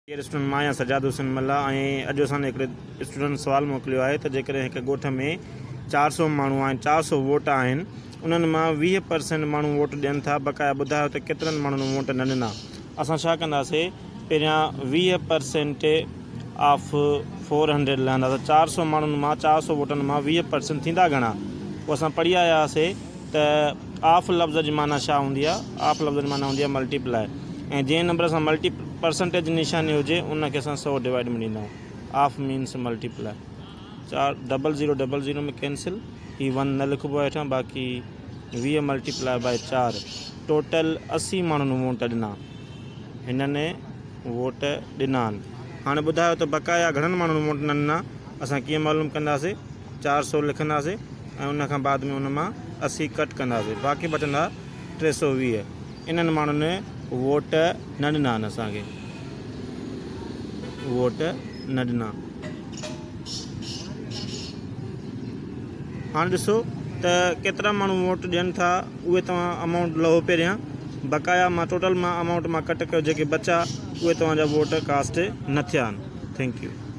Student मां आहियां सजाद हुसैन मल्ला ऐं अॼु असां हिकिड़े स्टूडेंट सवाल मोकिलियो आहे त जेकॾहिं हिकु ॻोठ में 400 माण्हू आहिनि, 400 वोट आहिनि, उन्हनि मां 20% माण्हू वोट ॾियनि था, बक़ाया ॿुधायो त केतिरनि माण्हुनि वोट न ॾिना। असां छा कंदासीं, पहिरियां 20% ऑफ 400 लहंदा, त 400 माण्हुनि मां 400 वोटनि मां 20% थींदा घणा। पोइ असां पढ़ी आया हुआसीं त ऑफ लफ़्ज़ जी माना छा हूंदी आहे। ऑफ लफ़्ज़ जी माना हूंदी आहे मल्टीप्लाई, ऐं जंहिं नंबर सां परसेंटेज निशानी हुजे उनखे असां 100 डिवाइड में ॾींदा आहियूं। Of means multiply. 400 में कैंसिल, ही 1 न लिखिबो आहे हेठां, बाक़ी 20 मल्टीप्लाई बाय 4, टोटल 80 माण्हुनि वोट ॾिना, हिननि वोट ॾिना आहिनि। हाणे ॿुधायो त बक़ाया घणनि माण्हुनि वोट न ॾिना। असां कीअं मालूम कंदासीं, 400 लिखंदासीं ऐं उन खां बाद में उन मां 80 कट कंदासीं, बाक़ी बचंदा 320। इन्हनि माण्हुनि वोट न ॾिना आहिनि, असांखे वोट न ॾिना। हाणे ॾिसो त केतिरा माण्हू वोट ॾियनि था, उहे तव्हां अमाउंट लहो पहिरियां, बक़ाया मां टोटल मां अमाउंट मां कट कयो, जेके बचा उहे तव्हांजा वोट कास्ट न थिया आहिनि। Thank U.